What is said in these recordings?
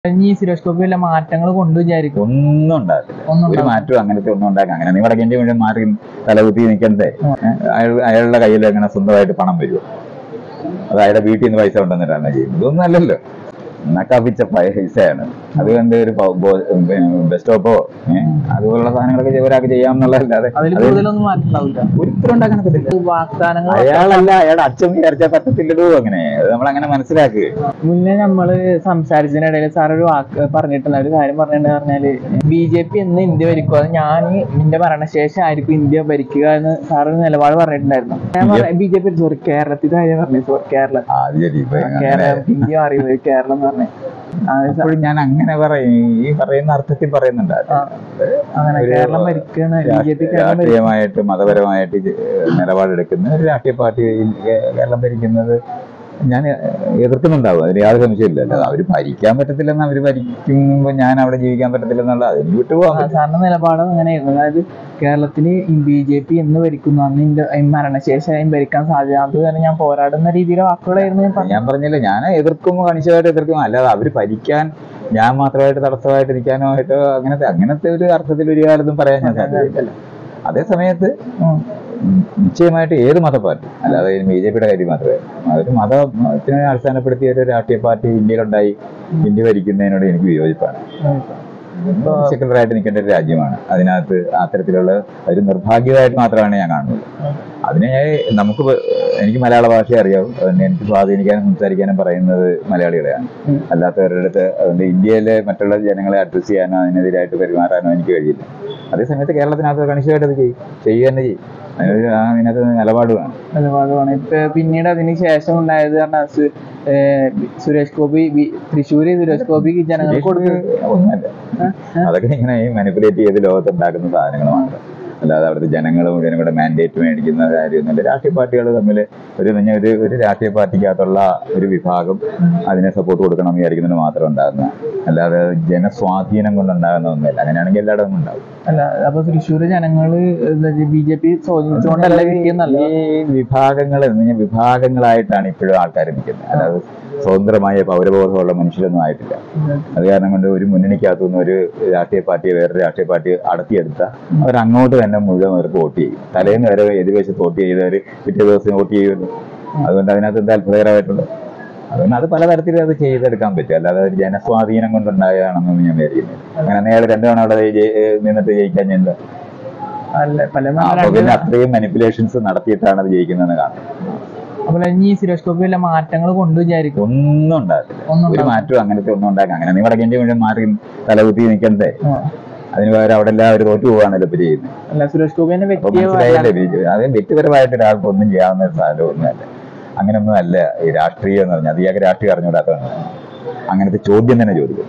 ഈ സിരോസ്കോപ്പി വല്ല മാറ്റങ്ങൾ കൊണ്ട് വിചാരിക്കും ഒന്നും ഉണ്ടാകത്തില്ല. ഒരു മാറ്റവും അങ്ങനത്തെ ഒന്നും ഉണ്ടാക്കാം. അങ്ങനെ നീ വടക്കേണ്ടി വേണ്ടി മാറി തലകുത്തി നിൽക്കണ്ടേ? അയാളുടെ കയ്യിൽ എങ്ങനെ സ്വന്തമായിട്ട് പണം വരുമോ? അത് അയാളുടെ വീട്ടിൽ നിന്ന് പൈസ ഉണ്ടെന്നിട്ടാണ് ചെയ്യുന്നത്. ഇതൊന്നും അല്ലല്ലോ, നക്കാപ്പിച്ച പൈസയാണ്. അതുകൊണ്ട് ഒരു ബസ് സ്റ്റോപ്പോ അതുപോലുള്ള സാധനങ്ങളൊക്കെ ഒരാൾക്ക് ചെയ്യാമെന്നുള്ളതല്ലാതെ ഒരിക്കലും ഉണ്ടാക്കാനൊക്കത്തില്ല. അയാളല്ല, അയാളുടെ അച്ഛൻ വിചാരിച്ചാൽ പറ്റത്തില്ലല്ലോ. അങ്ങനെ നമ്മളങ്ങനെ മനസ്സിലാക്കുക. മുന്നേ നമ്മള് സംസാരിച്ചതിനിടയിൽ സാർ ഒരു വാക്ക് പറഞ്ഞിട്ടുണ്ട്, ഒരു കാര്യം പറഞ്ഞാല് BJP എന്ന് ഇന്ത്യ ഭരിക്കുക, അത് ഞാൻ എന്റെ മരണശേഷം ആയിരിക്കും ഇന്ത്യ ഭരിക്കുക എന്ന് സാറ് നിലപാട് പറഞ്ഞിട്ടുണ്ടായിരുന്നു. ഞാൻ BJP സോറി കേരളത്തിന്റെ കാര്യം പറഞ്ഞു. കേരളം ഇന്ത്യ അറിയുന്നത് കേരളം എന്ന് പറഞ്ഞു. അപ്പോഴും ഞാൻ അങ്ങനെ പറയും, ഈ പറയുന്ന അർത്ഥത്തിൽ പറയുന്നുണ്ടായിരുന്നു. രാഷ്ട്രീയമായിട്ട് മതപരമായിട്ട് നിലപാടെടുക്കുന്ന ഒരു രാഷ്ട്രീയ പാർട്ടി കേരളം ഭരിക്കുന്നത് ഞാൻ എതിർക്കുന്നുണ്ടാവും. അതിന് യാതൊരു സംശയമില്ല. അവര് ഭരിക്കാൻ പറ്റത്തില്ലെന്ന്, അവര് ഭരിക്കുമ്പോ ഞാൻ അവിടെ ജീവിക്കാൻ പറ്റത്തില്ലെന്നുള്ള അതിന് വിട്ടുപോകാൻ. സാറിന്റെ നിലപാട് അങ്ങനെയായിരുന്നു, അതായത് കേരളത്തിന് BJP എന്ന് ഭരിക്കുന്നു, അന്ന് മരണശേഷം ഭരിക്കാൻ സാധ്യത, അത് തന്നെ ഞാൻ പോരാടുന്ന രീതിയിലെ വാക്കുകളായിരുന്നു ഞാൻ പറഞ്ഞില്ല. ഞാൻ എതിർക്കുമ്പോൾ കണിശമായിട്ട് എതിർക്കും, അല്ലാതെ അവര് ഭരിക്കാൻ ഞാൻ മാത്രമായിട്ട് തടസ്സമായിട്ട് ഇരിക്കാനോ ആയിട്ടോ അങ്ങനത്തെ ഒരു അർത്ഥത്തിൽ ഒരു കാലത്തും പറയാൻ ഞാൻ സാധ്യതയില്ല. അതേ സമയത്ത് നിശ്ചയമായിട്ട് ഏത് മതപാർട്ടി, അല്ലാതെ BJPയുടെ കാര്യം മാത്രമേ, അതൊരു മതത്തിനെ അടിസ്ഥാനപ്പെടുത്തിയ ഒരു രാഷ്ട്രീയ പാർട്ടി ഇന്ത്യയിലുണ്ടായി ഇന്ത്യ ഭരിക്കുന്നതിനോട് എനിക്ക് വിയോജിപ്പാണ്. സെക്യുലറായിട്ട് നിൽക്കേണ്ട ഒരു രാജ്യമാണ്. അതിനകത്ത് അത്തരത്തിലുള്ള ഒരു നിർഭാഗ്യമായിട്ട് മാത്രമാണ് ഞാൻ കാണുന്നത്. അതിനെ എനിക്ക് മലയാള ഭാഷ അറിയാവും, അതുകൊണ്ട് എനിക്ക് സ്വാധീനിക്കാനും സംസാരിക്കാനും പറയുന്നത് മലയാളികളെയാണ്. അല്ലാത്തവരുടെ അടുത്ത് അതുകൊണ്ട് ഇന്ത്യയിലെ മറ്റുള്ള ജനങ്ങളെ അഡ്രസ് ചെയ്യാനോ അതിനെതിരായിട്ട് പെരുമാറാനോ എനിക്ക് കഴിയില്ല. അതേസമയത്ത് കേരളത്തിനകത്ത് കണിശമായിട്ട് അത് ചെയ്യുക തന്നെ ചെയ്യും. അതിനകത്ത് നിലപാടുമാണ്. ഇപ്പൊ പിന്നീട് അതിന് ശേഷം ഉണ്ടായത് സുരേഷ് ഗോപി തൃശ്ശൂര് സുരേഷ് ഗോപിക്ക് ജനങ്ങൾക്ക് ഒന്നുമല്ല. അതൊക്കെ ഇങ്ങനെ മാനിപ്പുലേറ്റ് ചെയ്ത് ലോകത്തുണ്ടാക്കുന്ന സാധനങ്ങൾ മാത്രം, അല്ലാതെ അവിടുത്തെ ജനങ്ങൾ മുഴുവനും കൂടെ മാൻഡേറ്റ് മേടിക്കുന്ന കാര്യമൊന്നുമില്ല. രാഷ്ട്രീയ പാർട്ടികൾ തമ്മിൽ ഒരു രാഷ്ട്രീയ പാർട്ടിക്കകത്തുള്ള ഒരു വിഭാഗം അതിനെ സപ്പോർട്ട് കൊടുക്കണം എന്ന് വിചാരിക്കുന്നത് മാത്രം ഉണ്ടാകുന്ന, അല്ലാതെ ജനസ്വാധീനം കൊണ്ടുണ്ടാകുന്ന ഒന്നുമില്ല. അങ്ങനെയാണെങ്കിൽ എല്ലായിടത്തും ഉണ്ടാവും. അല്ല, അപ്പൊ തൃശ്ശൂര് ജനങ്ങള് BJP സ്വാധീനിച്ചുകൊണ്ടല്ല കിട്ടിയെന്നല്ല. ഈ വിഭാഗങ്ങളായിട്ടാണ് ഇപ്പോഴും ആൾക്കാർ നിൽക്കുന്നത്, അല്ലാതെ സ്വതന്ത്രമായ പൗരബോധമുള്ള മനുഷ്യരൊന്നും ആയിട്ടില്ല. അത് കാരണം കൊണ്ട് ഒരു മുന്നണിക്കകത്തുനിന്ന് ഒരു രാഷ്ട്രീയ പാർട്ടിയെ വേറൊരു രാഷ്ട്രീയ പാർട്ടി അടത്തിയെടുത്ത അവർ അങ്ങോട്ട് തന്നെ മുഴുവൻ അവർക്ക് വോട്ട് ചെയ്യും. തലേന്ന് വരെ എതിർവശത്ത് വോട്ട് ചെയ്തവർ പിറ്റേ ദിവസം വോട്ട് ചെയ്യുമല്ലോ. അതുകൊണ്ട് അതിനകത്ത് എന്താ അത്ഭുതകരമായിട്ടുള്ളത്? അതുകൊണ്ട് അത് പലതരത്തിൽ അത് ചെയ്തെടുക്കാൻ പറ്റും, അല്ലാതെ ഒരു ജനസ്വാധീനം കൊണ്ടുണ്ടായതാണെന്നൊന്നും ഞാൻ വിചാരിക്കുന്നത്. അങ്ങനെ നേരെ 2 തവണ അവിടെ നിന്നിട്ട് ജയിക്കാൻ ഞാൻ എന്താ പിന്നെ അത്രയും മാനിപ്പുലേഷൻസ് നടത്തിയിട്ടാണ് അത് ജയിക്കുന്നതെന്ന് കാണുന്നത്. അതുപോലെ ഈ സിരോസ്കോപ്പി വല്ല മാറ്റങ്ങൾ കൊണ്ട് വിചാരിക്കും ഒന്നും ഉണ്ടാകത്തില്ല. ഒരു മാറ്റവും അങ്ങനത്തെ ഒന്നും ഉണ്ടാക്കാം. അങ്ങനെ നീ വടക്കേണ്ടി വേണ്ടി മാറി തലകുത്തി നിൽക്കണ്ടേ? അതിന് പകരം അവിടെ എല്ലാവരും തോറ്റു പോകാണല്ലോ ഇപ്പൊ ചെയ്യുന്നത്. അത് വ്യക്തിപരമായിട്ട് ഒരാൾക്ക് ഒന്നും ചെയ്യാവുന്ന ഒരു സാധനമൊന്നുമല്ല. അങ്ങനെയൊന്നും അല്ല ഈ രാഷ്ട്രീയം എന്ന് പറഞ്ഞാൽ. അത് ഇയാൾക്ക് രാഷ്ട്രീയം അറിഞ്ഞുകൂടാത്തതാണ് അങ്ങനത്തെ ചോദ്യം തന്നെ ചോദിക്കും.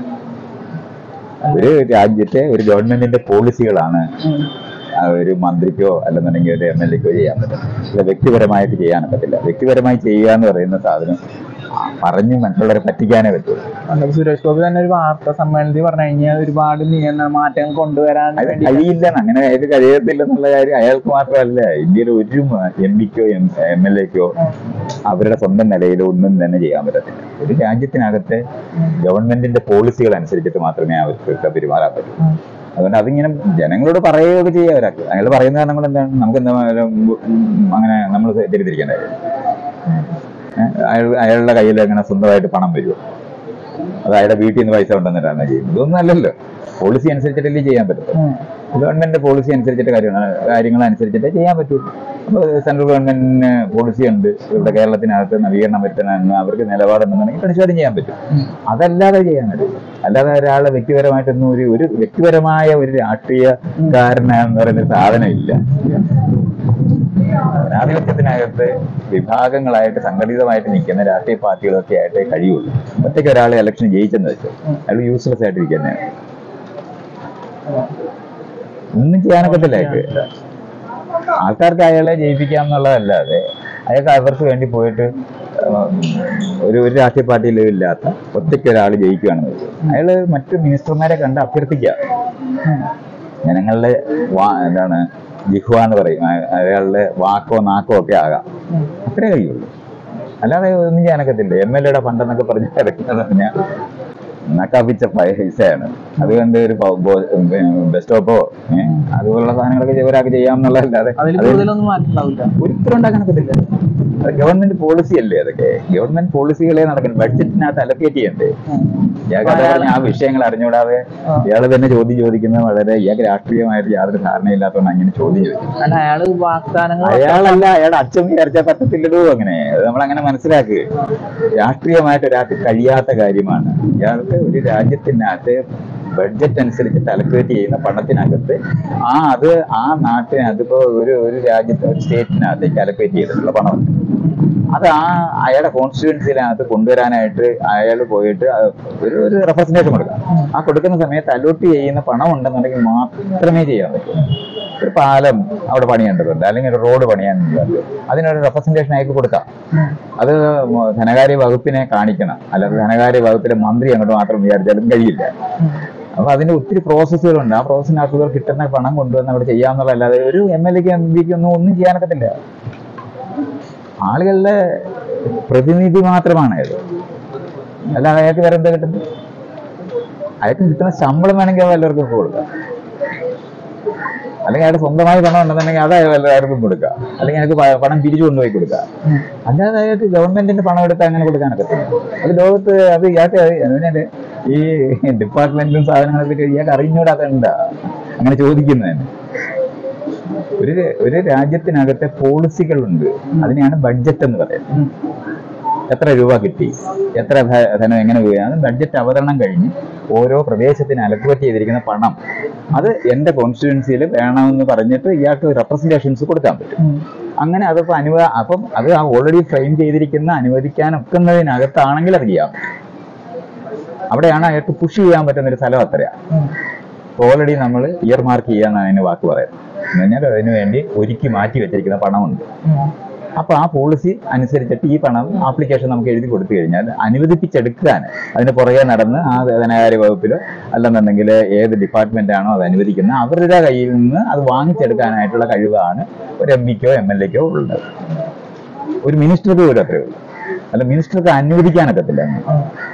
ഒരു രാജ്യത്തെ ഒരു ഗവൺമെന്റിന്റെ പോളിസികളാണ് ഒരു മന്ത്രിക്കോ അല്ലെന്നുണ്ടെങ്കിൽ ഒരു MLA-ക്കോ ചെയ്യാൻ പറ്റും. അല്ല, വ്യക്തിപരമായിട്ട് ചെയ്യാനൊക്കത്തില്ല. വ്യക്തിപരമായി ചെയ്യുക എന്ന് പറയുന്ന സാധനം പറഞ്ഞ് മറ്റുള്ളവരെ പറ്റിക്കാനേ പറ്റുള്ളൂ. സുരേഷ് ഗോപി തന്നെ ഒരു വാർത്താ സമ്മേളനത്തിൽ പറഞ്ഞു കഴിഞ്ഞാൽ ഒരുപാട് മാറ്റങ്ങൾ കൊണ്ടുവരാൻ കഴിയില്ല, അങ്ങനെ അയാൾക്ക് കഴിയത്തില്ലെന്നുള്ള കാര്യം അയാൾക്ക് മാത്രമല്ല, ഇന്ത്യയിലെ ഒരു MP-ക്കോ MLA-ക്കോ അവരുടെ സ്വന്തം നിലയിൽ ഒന്നും തന്നെ ചെയ്യാൻ പറ്റത്തില്ല. ഒരു രാജ്യത്തിനകത്തെ ഗവൺമെന്റിന്റെ പോളിസികൾ അനുസരിച്ചിട്ട് മാത്രമേ അവർക്ക് പെരുമാറാൻ പറ്റൂ. അതുകൊണ്ട് അതിങ്ങനെ ജനങ്ങളോട് പറയുകയൊക്കെ ചെയ്യുക. ഒരാൾക്ക് അയാൾ പറയുന്ന കാരണം കൊണ്ട് എന്താണ് നമുക്ക് എന്താ അങ്ങനെ നമ്മൾ തെറ്റിദ്ധരിക്കേണ്ട കാര്യം? അയാളുടെ കയ്യിൽ എങ്ങനെ സ്വന്തമായിട്ട് പണം വരുമോ? അത് അയാളുടെ വീട്ടിൽ നിന്ന് പൈസ ഉണ്ടെന്നിട്ടാണ് ചെയ്യുന്നത്. ഇതൊന്നും അല്ലല്ലോ. പോളിസി അനുസരിച്ചിട്ടല്ലേ ചെയ്യാൻ പറ്റും. ഗവൺമെന്റിന്റെ പോളിസി അനുസരിച്ചിട്ട് കാര്യങ്ങൾ അനുസരിച്ചിട്ടേ ചെയ്യാൻ പറ്റുള്ളൂ. അപ്പോൾ സെൻട്രൽ ഗവൺമെന്റിന് പോളിസി ഉണ്ട്, ഇവിടെ കേരളത്തിനകത്ത് നവീകരണം വരുത്തണമെന്ന് അവർക്ക് നിലപാടെന്നുണ്ടെങ്കിൽ തീർച്ചയായിട്ടും ചെയ്യാൻ പറ്റും. അതല്ലാതെ ചെയ്യാൻ പറ്റും. അല്ലാതെ ഒരാളെ വ്യക്തിപരമായിട്ടൊന്നും ഒരു വ്യക്തിപരമായ ഒരു രാഷ്ട്രീയക്കാരന് എന്ന് പറയുന്ന സാധനം ഇല്ല. ജനാധിപത്യത്തിനകത്ത് വിഭാഗങ്ങളായിട്ട് സംഘടിതമായിട്ട് നിൽക്കുന്ന രാഷ്ട്രീയ പാർട്ടികളൊക്കെ ആയിട്ടേ കഴിയുള്ളൂ. ഒറ്റയ്ക്ക് ഒരാളെ ഇലക്ഷൻ ജയിച്ചെന്ന് വെച്ചാൽ അയാൾ യൂസ്ലെസ് ആയിട്ടിരിക്കുന്നതാണ്. ഒന്നും ചെയ്യാനൊക്കത്തില്ല. ആൾക്കാർക്ക് അയാളെ ജയിപ്പിക്കാം എന്നുള്ളതല്ലാതെ അയാൾക്ക് അവർക്ക് വേണ്ടി പോയിട്ട് ഒരു രാഷ്ട്രീയ പാർട്ടിയിലും ഇല്ലാത്ത ഒറ്റയ്ക്ക് ഒരാൾ ജയിക്കുകയാണെന്ന് വെച്ചാൽ അയാള് മറ്റു മിനിസ്റ്റർമാരെ കണ്ട് അഭ്യർത്ഥിക്കുക. ജനങ്ങളുടെ എന്താണ് ജിഹ്വ എന്ന് പറയും, അയാളുടെ വാക്കോ നാക്കോ ഒക്കെ ആകാം. അത്രേ കഴിയുള്ളൂ. അല്ലാതെ ഒന്നും ചെയ്യാനൊക്കത്തില്ല. MLA-യുടെ ഫണ്ടെന്നൊക്കെ പറഞ്ഞ് ഇറക്കുന്നത് പറഞ്ഞാൽ നക്കാപ്പിച്ച പൈസയാണ്. അതുകൊണ്ട് ഒരു ബസ് സ്റ്റോപ്പോ അതുപോലുള്ള സാധനങ്ങളൊക്കെ ഒരാൾക്ക് ചെയ്യാമെന്നുള്ളതല്ലാതെ ഒരിക്കലും ഉണ്ടാക്കാനൊക്കത്തില്ല. അത് ഗവൺമെന്റ് പോളിസി അല്ലേ, അതൊക്കെ ഗവൺമെന്റ് പോളിസികളെ നടക്കണം. ബഡ്ജറ്റിനകത്ത് അലക്കേറ്റ് ചെയ്യണ്ടേ. ഇയാൾക്ക് ആ വിഷയങ്ങൾ അറിഞ്ഞുകൂടാതെ ഇയാൾ തന്നെ ചോദ്യം ചോദിക്കുന്നത് വളരെ ഇയാൾക്ക് രാഷ്ട്രീയമായിട്ട് യാതൊരു ധാരണയില്ലാത്തതുകൊണ്ട് അങ്ങനെ ചോദ്യം ചോദിക്കും. അയാളല്ല, അയാളുടെ അച്ഛൻ വിചാരിച്ചാൽ പറ്റത്തില്ലടോ. അങ്ങനെ നമ്മളങ്ങനെ മനസ്സിലാക്കുക. രാഷ്ട്രീയമായിട്ട് ഒരാൾക്ക് കഴിയാത്ത കാര്യമാണ്. ഇയാൾക്ക് ഒരു രാജ്യത്തിനകത്ത് ബഡ്ജറ്റ് അനുസരിച്ചിട്ട് അലക്കേറ്റ് ചെയ്യുന്ന പണത്തിനകത്ത് ആ നാട്ടിനകത്ത് ഇപ്പോ ഒരു രാജ്യത്ത് ഒരു സ്റ്റേറ്റിനകത്തേക്ക് അലക്കേറ്റ് ചെയ്തിട്ടുള്ള പണമുണ്ട്. അത് അയാളുടെ കോൺസ്റ്റിറ്റ്യുവൻസിനകത്ത് കൊണ്ടുവരാനായിട്ട് അയാൾ പോയിട്ട് ഒരു റെപ്രസെന്റേഷൻ കൊടുക്കാം. ആ കൊടുക്കുന്ന സമയത്ത് അലോട്ട് ചെയ്യുന്ന പണം ഉണ്ടെന്നുണ്ടെങ്കിൽ മാത്രമേ ചെയ്യാൻ പറ്റൂ. ഒരു പാലം അവിടെ പണിയേണ്ടതുണ്ട്, അല്ലെങ്കിൽ ഒരു റോഡ് പണിയാനുണ്ട്, അതിനൊരു റെപ്രസെന്റേഷൻ അയാൾക്ക് കൊടുക്കാം. അത് ധനകാര്യ വകുപ്പിനെ കാണിക്കണം. അല്ലാതെ ധനകാര്യ വകുപ്പിലെ മന്ത്രി അങ്ങോട്ട് മാത്രം വിചാരിച്ചാലും കഴിയില്ല. അപ്പൊ അതിന് ഒത്തിരി പ്രോസസ്സുകളുണ്ട്. ആ പ്രോസസ്സിനകത്ത് കിട്ടുന്ന പണം കൊണ്ടുവന്ന് അവിടെ ചെയ്യാമെന്നുള്ളതല്ലാതെ ഒരു MLA ക്കും MP ക്കും ഒന്നും ചെയ്യാനൊക്കത്തില്ല. ആളുകളുടെ പ്രതിനിധി മാത്രമാണ് അയാൾ. അല്ലാതെ അയാൾക്ക് വേറെ എന്താ കിട്ടുന്നത്? അയാൾക്ക് കിട്ടുന്ന ശമ്പളം വേണമെങ്കിൽ എല്ലാവർക്കും കൊടുക്കാം, അല്ലെങ്കിൽ അയാൾക്ക് സ്വന്തമായി പണം ഉണ്ടെന്നുണ്ടെങ്കിൽ അത് എല്ലാവർക്കും കൊടുക്കാം, അല്ലെങ്കിൽ അയാൾക്ക് പണം പിരിച്ചു കൊണ്ടുപോയി കൊടുക്കാം. അല്ലാതെ അയാൾക്ക് ഗവൺമെന്റിന്റെ പണം എടുത്ത് അങ്ങനെ കൊടുക്കാനൊക്കത്തില്ല. അത് ലോകത്ത് അത് ഇയാൾക്ക് അതിനാല് ഈ ഡിപ്പാർട്ട്മെന്റും സാധനങ്ങളൊക്കെ ഇയാൾക്ക് അറിഞ്ഞൂടാത്തതുണ്ടാ അങ്ങനെ ചോദിക്കുന്നതിന്. ഒരു രാജ്യത്തിനകത്തെ പോളിസികളുണ്ട്, അതിനെയാണ് ബഡ്ജറ്റ് എന്ന് പറയുന്നത്. എത്ര രൂപ കിട്ടി, എത്ര ധനം എങ്ങനെ ഉപയോഗിക്കാം, ബഡ്ജറ്റ് അവതരണം കഴിഞ്ഞ് ഓരോ പ്രദേശത്തിന് അലക്കുവേറ്റ് ചെയ്തിരിക്കുന്ന പണം അത് എന്റെ കോൺസ്റ്റിറ്റ്യുവൻസിയിൽ വേണമെന്ന് പറഞ്ഞിട്ട് ഇയാൾക്ക് റെപ്രസെന്റേഷൻസ് കൊടുക്കാൻ പറ്റും. അങ്ങനെ അതിപ്പോ അപ്പം അത് ഓൾറെഡി ഫ്രെയിം ചെയ്തിരിക്കുന്ന അനുവദിക്കാൻ ഒക്കുന്നതിനകത്താണെങ്കിൽ അത് ചെയ്യാം. അവിടെയാണ് അയാൾക്ക് പുഷ് ചെയ്യാൻ പറ്റുന്ന ഒരു സ്ഥലം. അത്രയാ ഓൾറെഡി നമ്മൾ ഇയർ മാർക്ക് ചെയ്യാന്നാണ് അതിന് വാക്ക് പറയുന്നത്. എന്ന് പറഞ്ഞാൽ അതിനു വേണ്ടി ഒരുക്കി മാറ്റി വെച്ചിരിക്കുന്ന പണമുണ്ട്. അപ്പൊ ആ പോളിസി അനുസരിച്ചിട്ട് ഈ പണം ആപ്ലിക്കേഷൻ നമുക്ക് എഴുതി കൊടുത്തു കഴിഞ്ഞാൽ അനുവദിപ്പിച്ചെടുക്കാൻ അതിന് പുറകെ നടന്ന് ആ ധനകാര്യ വകുപ്പിലോ അല്ലെന്നുണ്ടെങ്കിൽ ഏത് ഡിപ്പാർട്ട്മെന്റ് ആണോ അത് അനുവദിക്കുന്നത് അവരുടെ കയ്യിൽ നിന്ന് അത് വാങ്ങിച്ചെടുക്കാനായിട്ടുള്ള കഴിവാണ് ഒരു MP ക്കോ MLA ക്കോ ഉള്ളത്. ഒരു മിനിസ്റ്റർക്ക് പോലും അത്രയേ ഉള്ളൂ. അല്ല, മിനിസ്റ്റർക്ക് അനുവദിക്കാനൊക്കത്തില്ല.